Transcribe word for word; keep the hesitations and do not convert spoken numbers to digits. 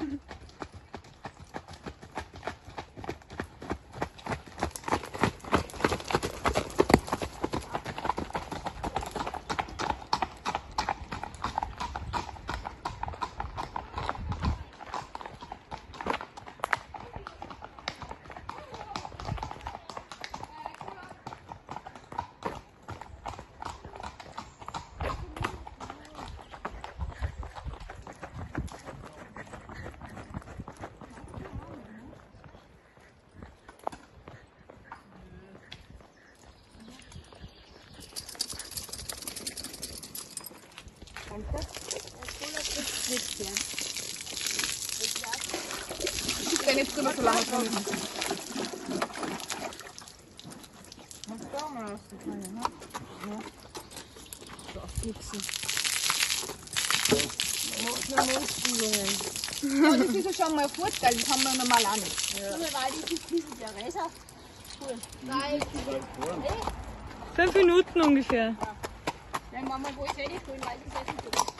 Ich kann jetzt drüber so lange drin. Hast du auch mal rausgefallen, ne? Ja. So, fixen. Macht nur Notspülungen. Ja, das ist ja schon mal ein Vorteil, das haben wir normal auch nicht. Ja. Weil das ist diese Theresa. Cool. Weil, Fünf Minuten ungefähr. wenn Mama wo ich rede, weil das ist